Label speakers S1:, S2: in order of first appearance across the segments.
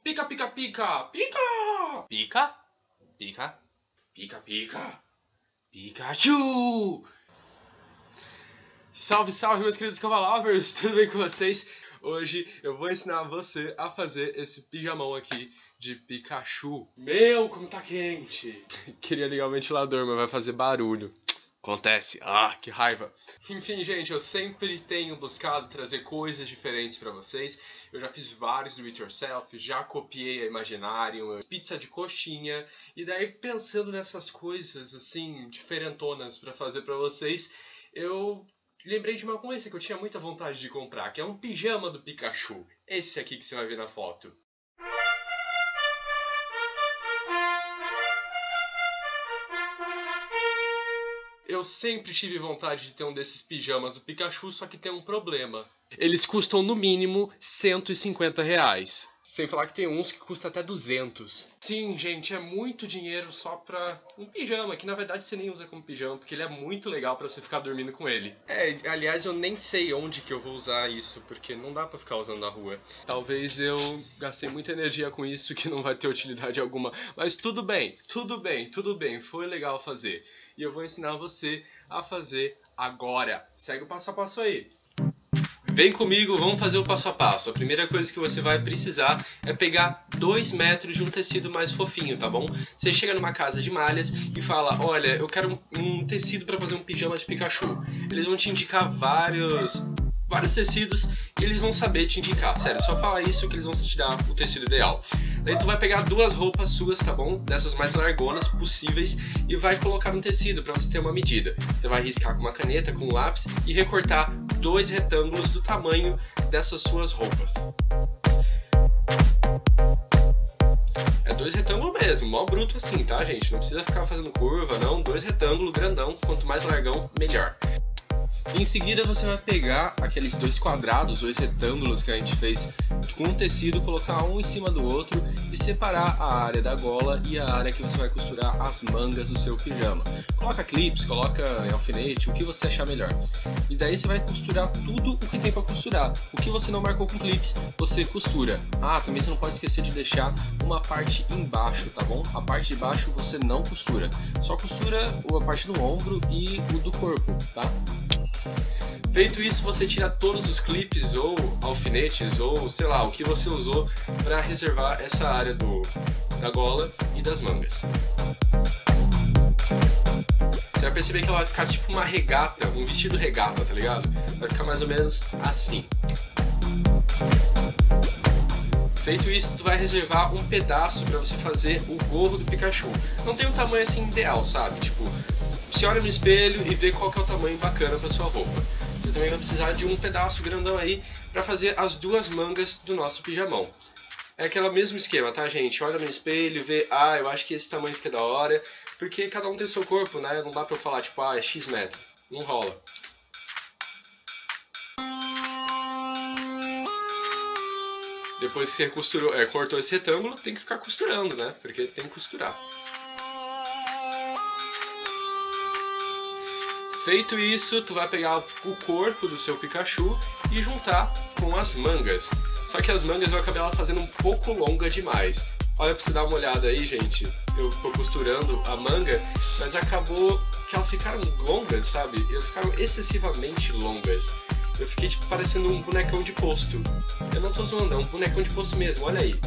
S1: Pica, pica, pica, pica! Pica, pica, pica, pica, Pikachu! Salve, salve, meus queridos cavalovers! Tudo bem com vocês? Hoje eu vou ensinar você a fazer esse pijamão aqui de Pikachu. Meu, como tá quente! Queria ligar o ventilador, mas vai fazer barulho. Acontece. Ah, que raiva. Enfim, gente, eu sempre tenho buscado trazer coisas diferentes pra vocês. Eu já fiz vários do it yourself, já copiei a Imaginarium, pizza de coxinha. E daí, pensando nessas coisas, assim, diferentonas pra fazer pra vocês, eu lembrei de uma coisa que eu tinha muita vontade de comprar, que é um pijama do Pikachu. Esse aqui que você vai ver na foto. Eu sempre tive vontade de ter um desses pijamas do Pikachu, só que tem um problema. Eles custam no mínimo R$150. Sem falar que tem uns que custam até 200. Sim, gente, é muito dinheiro só pra um pijama, que na verdade você nem usa como pijama, porque ele é muito legal pra você ficar dormindo com ele. Aliás, eu nem sei onde que eu vou usar isso, porque não dá pra ficar usando na rua. Talvez eu gastei muita energia com isso que não vai ter utilidade alguma. Mas tudo bem, tudo bem, tudo bem, foi legal fazer. E eu vou ensinar você a fazer agora. Segue o passo a passo aí. Vem comigo, vamos fazer o passo a passo. A primeira coisa que você vai precisar é pegar 2 metros de um tecido mais fofinho, tá bom? Você chega numa casa de malhas e fala, olha, eu quero um tecido para fazer um pijama de Pikachu. Eles vão te indicar vários tecidos e eles vão saber te indicar. Sério, só fala isso que eles vão te dar o tecido ideal. Daí tu vai pegar 2 roupas suas, tá bom? Dessas mais largonas possíveis e vai colocar no tecido para você ter uma medida. Você vai riscar com uma caneta, com um lápis e recortar 2 retângulos do tamanho dessas suas roupas. É 2 retângulos mesmo, mó bruto assim, tá, gente? Não precisa ficar fazendo curva, não. 2 retângulos grandão, quanto mais largão, melhor. Em seguida você vai pegar aqueles 2 quadrados, 2 retângulos que a gente fez com um tecido, colocar um em cima do outro e separar a área da gola e a área que você vai costurar as mangas do seu pijama. Coloca clips, coloca alfinete, o que você achar melhor. E daí você vai costurar tudo o que tem para costurar. O que você não marcou com clips, você costura. Ah, também você não pode esquecer de deixar uma parte embaixo, tá bom? A parte de baixo você não costura. Só costura a parte do ombro e o do corpo, tá? Feito isso, você tira todos os clipes ou alfinetes ou sei lá, o que você usou para reservar essa área da gola e das mangas. Você vai perceber que ela vai ficar tipo uma regata, um vestido regata, tá ligado? Vai ficar mais ou menos assim. Feito isso, tu vai reservar um pedaço para você fazer o gorro do Pikachu. Não tem um tamanho assim ideal, sabe? Tipo, você olha no espelho e vê qual que é o tamanho bacana para sua roupa. Você também vai precisar de um pedaço grandão aí para fazer as 2 mangas do nosso pijamão. É aquele mesmo esquema, tá, gente? Olha no espelho, vê, eu acho que esse tamanho fica da hora, porque cada um tem seu corpo, né? Não dá pra eu falar, tipo, é X metro. Não rola. Depois que você cortou esse retângulo, tem que ficar costurando, né? Porque tem que costurar. Feito isso, tu vai pegar o corpo do seu Pikachu e juntar com as mangas. Só que as mangas vão acabar fazendo um pouco longa demais. Olha pra você dar uma olhada aí, gente. Eu tô costurando a manga, mas acabou que elas ficaram longas, sabe? Elas ficaram excessivamente longas. Eu fiquei tipo parecendo um bonecão de posto. Eu não tô zoando, é um bonecão de posto mesmo, olha aí.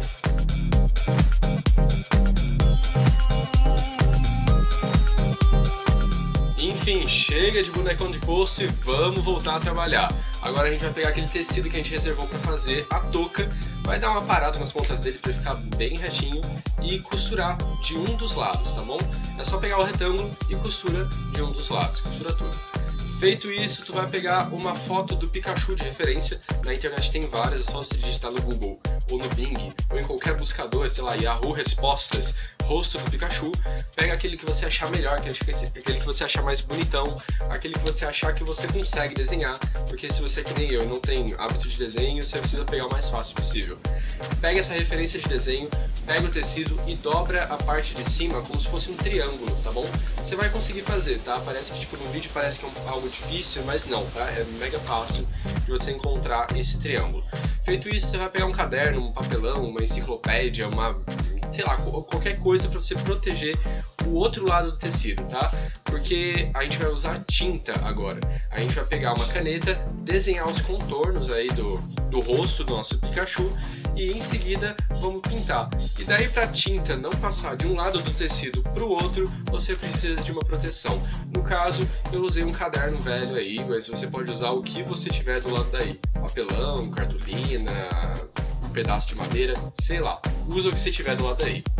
S1: Enfim, chega de bonecão de posto e vamos voltar a trabalhar. Agora a gente vai pegar aquele tecido que a gente reservou para fazer a touca, vai dar uma parada nas pontas dele para ficar bem retinho e costurar de um dos lados, tá bom? É só pegar o retângulo e costura de um dos lados, costura tudo. Feito isso, tu vai pegar uma foto do Pikachu de referência, na internet tem várias, é só você digitar no Google ou no Bing, ou em qualquer buscador, sei lá, Yahoo Respostas, rosto do Pikachu, pega aquele que você achar melhor, aquele que você achar mais bonitão, aquele que você achar que você consegue desenhar, porque se você é que nem eu e não tem hábito de desenho, você precisa pegar o mais fácil possível. Pega essa referência de desenho, pega o tecido e dobra a parte de cima como se fosse um triângulo, tá bom? Você vai conseguir fazer, tá? Parece que tipo no vídeo parece que é algo difícil, mas não, tá? É mega fácil, de você encontrar esse triângulo. Feito isso, você vai pegar um caderno, um papelão, uma enciclopédia, sei lá, qualquer coisa para você proteger o outro lado do tecido, tá? Porque a gente vai usar tinta agora. A gente vai pegar uma caneta, desenhar os contornos aí do rosto do nosso Pikachu e em seguida vamos pintar. E daí para a tinta não passar de um lado do tecido para o outro, você precisa de uma proteção. No caso, eu usei um caderno velho aí, mas você pode usar o que você tiver do lado daí. Papelão, cartolina, um pedaço de madeira, sei lá. Usa o que você tiver do lado daí.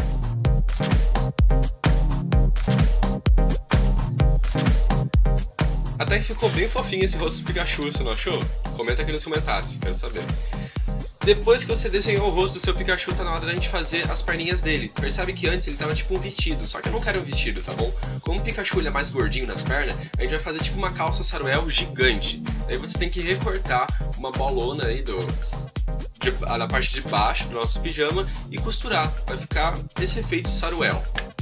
S1: Até que ficou bem fofinho esse rosto do Pikachu, você não achou? Comenta aqui nos comentários, quero saber. Depois que você desenhou o rosto do seu Pikachu, tá na hora da gente fazer as perninhas dele. Percebe que antes ele tava tipo um vestido, só que eu não quero um vestido, tá bom? Como o Pikachu ele é mais gordinho nas pernas, a gente vai fazer tipo uma calça saruel gigante. Aí você tem que recortar uma bolona aí da parte de baixo do nosso pijama e costurar. Vai ficar esse efeito saruel.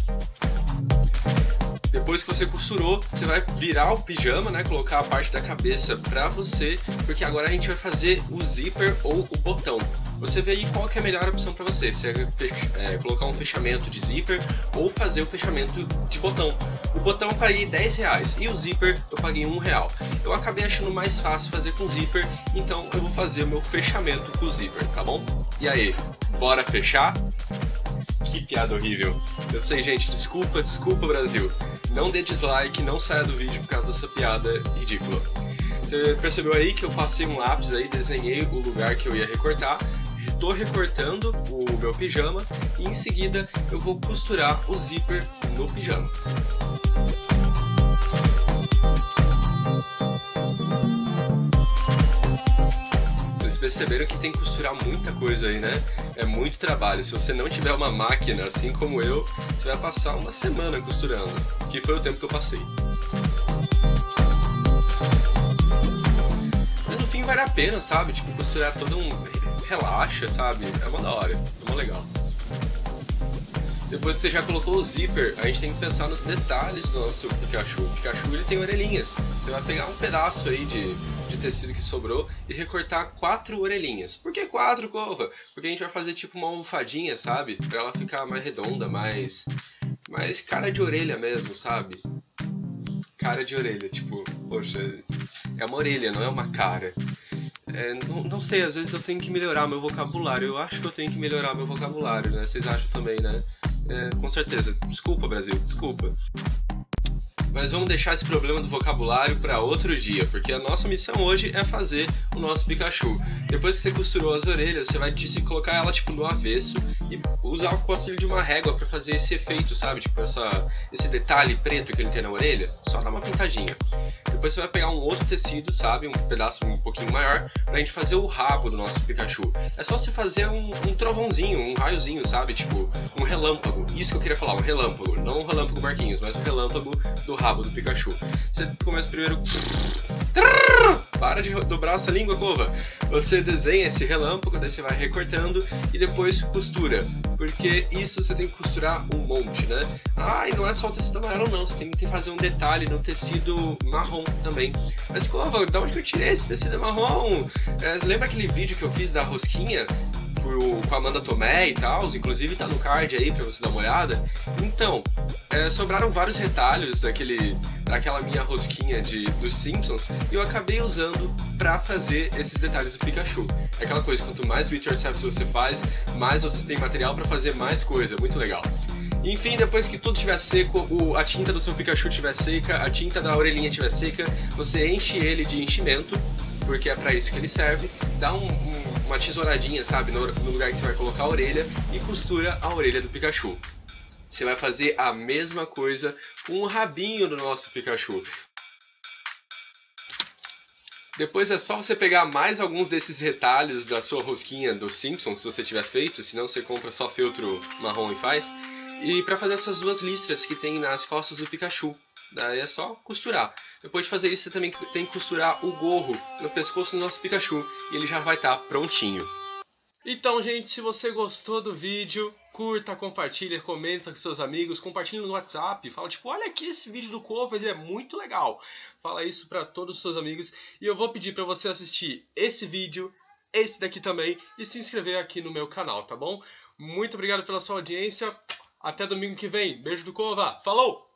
S1: Depois que você costurou, você vai virar o pijama, né? Colocar a parte da cabeça pra você, porque agora a gente vai fazer o zíper ou o botão. Você vê aí qual que é a melhor opção pra você. Você colocar um fechamento de zíper ou fazer o fechamento de botão. O botão eu paguei R$10 e o zíper eu paguei R$1. Eu acabei achando mais fácil fazer com zíper, então eu vou fazer o meu fechamento com o zíper, tá bom? E aí, bora fechar? Que piada horrível. Eu sei, gente, desculpa Brasil. Não dê dislike, não saia do vídeo por causa dessa piada ridícula. Você percebeu aí que eu passei um lápis aí, desenhei o lugar que eu ia recortar. Estou recortando o meu pijama e em seguida eu vou costurar o zíper no pijama. Perceberam que tem que costurar muita coisa aí, né? É muito trabalho. Se você não tiver uma máquina, assim como eu, você vai passar uma semana costurando, que foi o tempo que eu passei. Mas no fim vale a pena, sabe? Tipo, costurar todo relaxa, sabe? É uma da hora, é uma legal. Depois que você já colocou o zíper, a gente tem que pensar nos detalhes do nosso Pikachu. O Pikachu ele tem orelhinhas. Você vai pegar um pedaço aí de tecido que sobrou e recortar 4 orelhinhas. Por que 4, Cova? Porque a gente vai fazer tipo uma almofadinha, sabe? Pra ela ficar mais redonda, mais cara de orelha mesmo, sabe? Cara de orelha, tipo, poxa, é uma orelha, não é uma cara. Não sei, às vezes eu tenho que melhorar meu vocabulário. Eu acho que eu tenho que melhorar meu vocabulário, né? Vocês acham também, né? Com certeza. Desculpa, Brasil, desculpa. Mas vamos deixar esse problema do vocabulário para outro dia, porque a nossa missão hoje é fazer o nosso Pikachu. Depois que você costurou as orelhas, você vai colocar ela tipo no avesso e usar o auxílio de uma régua para fazer esse efeito, sabe? Tipo esse detalhe preto que ele tem na orelha, só dá uma pintadinha. Depois você vai pegar um outro tecido, sabe? Um pedaço um pouquinho maior, pra gente fazer o rabo do nosso Pikachu. É só você fazer um trovãozinho, um raiozinho, sabe? Tipo, um relâmpago. Isso que eu queria falar, um relâmpago. Não um relâmpago Marquinhos, mas um relâmpago do rabo do Pikachu. Você começa primeiro... Para de dobrar essa língua, Cova. Você desenha esse relâmpago, daí você vai recortando e depois costura. Porque isso você tem que costurar um monte, né? Ah, e não é só o tecido amarelo não, você tem que fazer um detalhe no tecido marrom também. Mas, Cova, de onde que eu tirei esse tecido marrom? Lembra aquele vídeo que eu fiz da rosquinha? Com a Amanda Tomé e tal, inclusive tá no card aí pra você dar uma olhada. Então, sobraram vários retalhos daquela minha rosquinha dos Simpsons e eu acabei usando pra fazer esses detalhes do Pikachu. É aquela coisa, quanto mais do it yourself você faz, mais você tem material pra fazer mais coisa, muito legal. Enfim, depois que tudo estiver seco, a tinta do seu Pikachu estiver seca, a tinta da orelhinha estiver seca, você enche ele de enchimento, porque é pra isso que ele serve, dá uma tesouradinha, sabe, no lugar que você vai colocar a orelha e costura a orelha do Pikachu. Você vai fazer a mesma coisa com o rabinho do nosso Pikachu. Depois é só você pegar mais alguns desses retalhos da sua rosquinha dos Simpsons, se você tiver feito, senão você compra só feltro marrom e faz. E para fazer essas duas listras que tem nas costas do Pikachu. Daí é só costurar. Depois de fazer isso, você também tem que costurar o gorro no pescoço do nosso Pikachu e ele já vai estar prontinho. Então, gente, se você gostou do vídeo, Curta, compartilha, comenta com seus amigos, compartilha no WhatsApp, fala tipo, olha aqui esse vídeo do cover, ele é muito legal. Fala isso pra todos os seus amigos e eu vou pedir pra você assistir esse vídeo, esse daqui também e se inscrever aqui no meu canal, tá bom? Muito obrigado pela sua audiência, até domingo que vem, beijo do Cova, falou!